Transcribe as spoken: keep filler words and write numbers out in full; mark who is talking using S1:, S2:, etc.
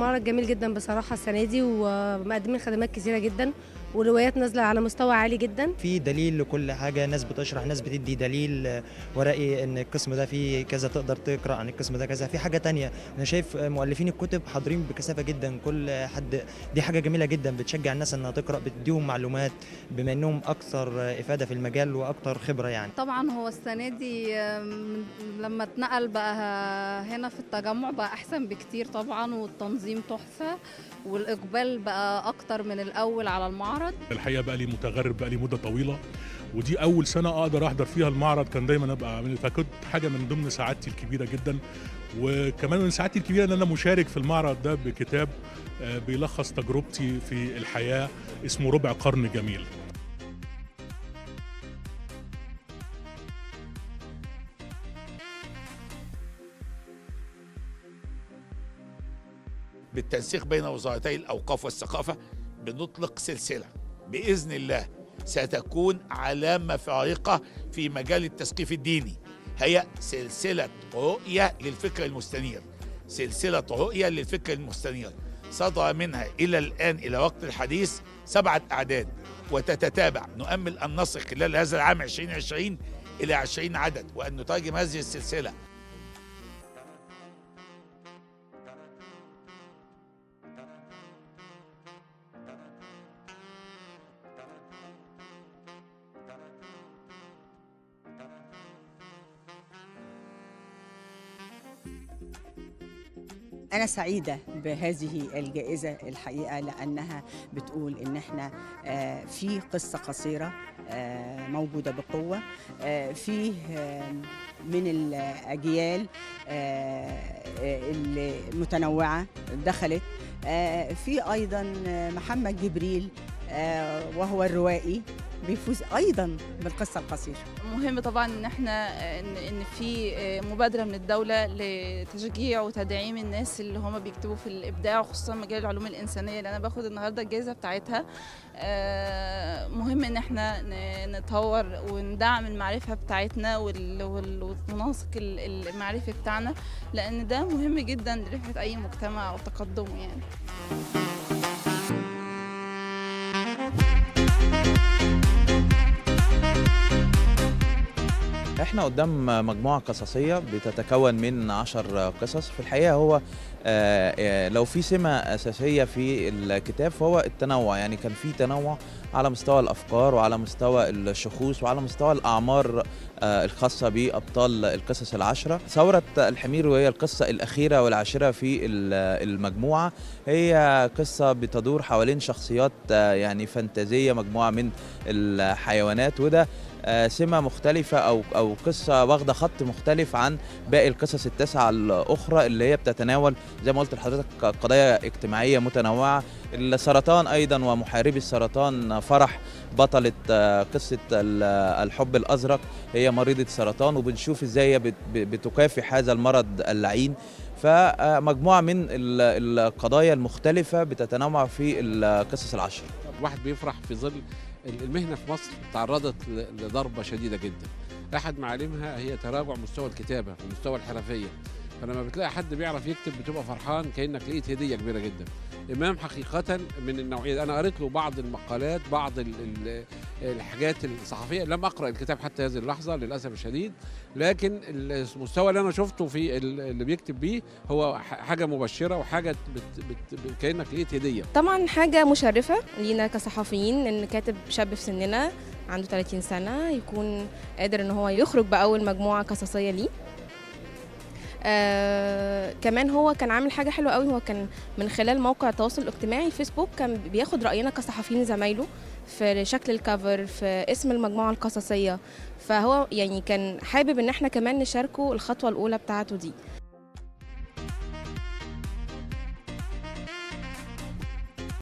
S1: معرض جميل جدا بصراحة السنة دي، ومقدمين خدمات كثيرة جدا وروايات نازلة على مستوى عالي جدا.
S2: في دليل لكل حاجة، ناس بتشرح، ناس بتدي دليل ورقي ان القسم ده فيه كذا، تقدر تقرأ عن القسم ده كذا. في حاجة تانية، انا شايف مؤلفين الكتب حاضرين بكثافة جدا، كل حد، دي حاجة جميلة جدا بتشجع الناس انها تقرأ، بتديهم معلومات بما انهم اكثر افادة في المجال واكثر خبرة يعني.
S3: طبعا هو السنة دي لما اتنقل بقى هنا في التجمع بقى احسن بكتير طبعا، والتنظيم تحفة، والاقبال بقى اكتر من الاول على المعرض.
S4: الحقيقه بقى لي متغرب بقى لي مده طويله، ودي اول سنه اقدر احضر فيها المعرض. كان دايما ابقى عامل، فكنت حاجه من ضمن سعادتي الكبيره جدا. وكمان من سعادتي الكبيره ان انا مشارك في المعرض ده بكتاب بيلخص تجربتي في الحياه، اسمه ربع قرن جميل.
S5: بالتنسيق بين وزارتي الأوقاف والثقافة بنطلق سلسلة بإذن الله ستكون علامة فارقة في مجال التثقيف الديني، هي سلسلة رؤية للفكر المستنير. سلسلة رؤية للفكر المستنير صدر منها إلى الآن إلى وقت الحديث سبعة أعداد، وتتتابع. نؤمل أن نصل خلال هذا العام عشرين عشرين إلى عشرين عدد، وأن نترجم هذه السلسلة
S6: أنا سعيدة بهذه الجائزة الحقيقة، لأنها بتقول إن إحنا في قصة قصيرة موجودة بقوة، فيه من الأجيال المتنوعة دخلت، في أيضا محمد جبريل وهو الروائي بيفوز ايضا بالقصه القصيره.
S3: مهم طبعا ان احنا ان في مبادره من الدوله لتشجيع وتدعيم الناس اللي هم بيكتبوا في الابداع، وخصوصا مجال العلوم الانسانيه اللي انا باخد النهارده الجائزه بتاعتها. مهم ان احنا نطور وندعم المعرفه بتاعتنا والمناسق المعرفي بتاعنا، لان ده مهم جدا لرفعه اي مجتمع وتقدمه يعني.
S7: احنا قدام مجموعة قصصية بتتكون من عشر قصص. في الحقيقة هو لو في سمة أساسية في الكتاب فهو التنوع، يعني كان في تنوع على مستوى الأفكار وعلى مستوى الشخوص وعلى مستوى الأعمار الخاصة بأبطال القصص العشرة. ثورة الحمير، وهي القصة الأخيرة والعاشرة في المجموعة، هي قصة بتدور حوالين شخصيات يعني فانتازية، مجموعة من الحيوانات، وده سمة مختلفة أو أو قصة واخدة خط مختلف عن باقي القصص التسعة الأخرى اللي هي بتتناول زي ما قلت لحضرتك قضايا اجتماعية متنوعة. السرطان أيضا ومحاربي السرطان، فرح بطلة قصة الحب الأزرق هي مريضة سرطان، وبنشوف إزاي هي بتكافح هذا المرض اللعين. فمجموعة من القضايا المختلفة بتتنوع في القصص العشر.
S8: الواحد بيفرح في ظل المهنة في مصر تعرضت لضربة شديدة جدا، أحد معالمها هي تراجع مستوى الكتابة ومستوى الحرفية. فلما بتلاقي حد بيعرف يكتب بتبقى فرحان كأنك لقيت هدية كبيرة جدا. إمام حقيقة من النوعية، أنا قريت له بعض المقالات، بعض الحاجات الصحفية، لم أقرأ الكتاب حتى هذه اللحظة للأسف الشديد، لكن المستوى اللي أنا شفته في اللي بيكتب بيه هو حاجة مبشرة وحاجة بت بت كأنك لقيت هدية.
S9: طبعا حاجة مشرفة لينا كصحفيين إن كاتب شاب في سننا عنده ثلاثين سنة يكون قادر إن هو يخرج بأول مجموعة قصصية ليه. آه كمان هو كان عامل حاجة حلوة قوي، هو كان من خلال موقع التواصل الاجتماعي فيسبوك كان بياخد رأينا كصحفيين زمايله في شكل الكفر، في اسم المجموعة القصصية، فهو يعني كان حابب ان احنا كمان نشاركه الخطوة الأولى بتاعته دي.